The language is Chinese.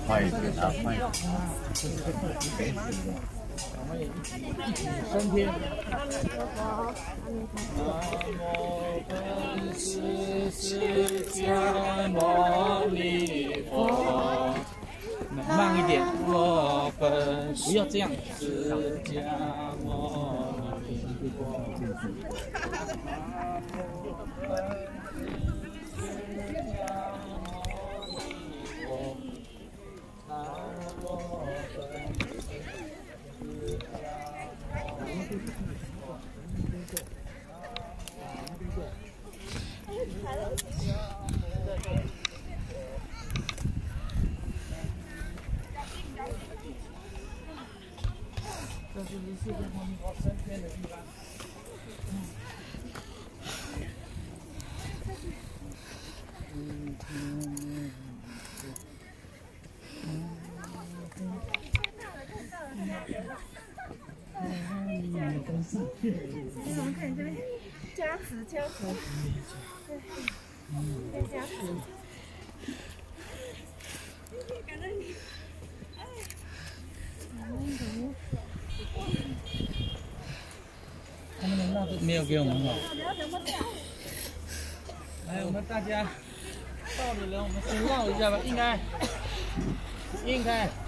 快一点啊，快一点。 我们也一起升天。南无本师释迦牟尼佛。慢一点。我本不要这样。释迦牟尼佛。这是世界上升天的地方。 你怎么看这边加持？对，加持。感觉你， 他们的那都没有给我们好。来，我们大家到的人，我们先绕一下吧，应该。